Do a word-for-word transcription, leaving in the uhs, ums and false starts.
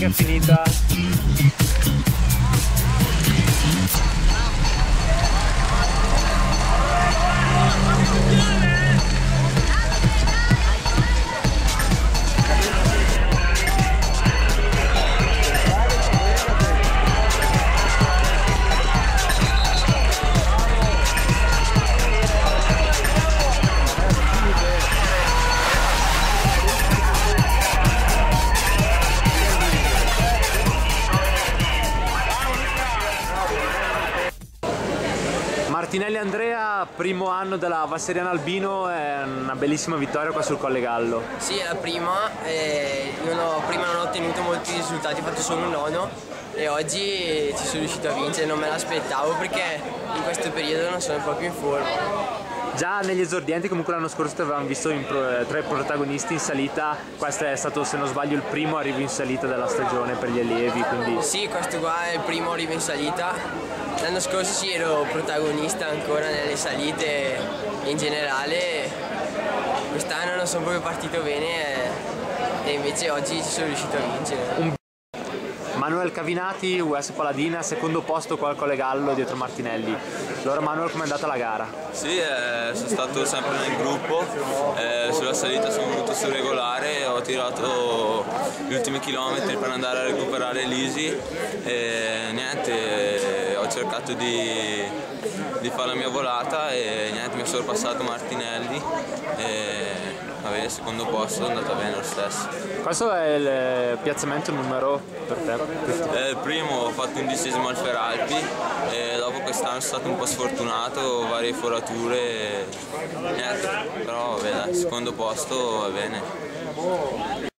che è finita. Martinelli Andrea, primo anno della Valseriana Albino, è una bellissima vittoria qua sul Colle Gallo. Sì, è la prima, eh, non ho, prima non ho ottenuto molti risultati, ho fatto solo un nono e oggi ci sono riuscito a vincere, non me l'aspettavo perché in questo periodo non sono proprio in forma. Già negli esordienti comunque l'anno scorso ti avevamo visto in pro, tre protagonisti in salita, questo è stato se non sbaglio il primo arrivo in salita della stagione per gli allievi, quindi... Sì, questo qua è il primo arrivo in salita, l'anno scorso sì ero protagonista ancora nelle salite in generale, quest'anno non sono proprio partito bene e invece oggi ci sono riuscito a vincere. Un... Manuel Cavinati, U S Paladina, secondo posto qua al Colle Gallo dietro Martinelli. Allora Manuel, com'è andata la gara? Sì, eh, sono stato sempre nel gruppo, eh, sulla salita sono venuto su regolare, ho tirato gli ultimi chilometri per andare a recuperare l'Easy e niente, ho cercato di, di fare la mia volata e niente, mi ha sorpassato Martinelli e vabbè, secondo posto è andata bene lo stesso. Questo è il piazzamento numero per te? Eh, il primo ho fatto undicesimo al Feralpi e dopo quest'anno sono stato un po' sfortunato, varie forature e niente, però vabbè dai, secondo posto va bene.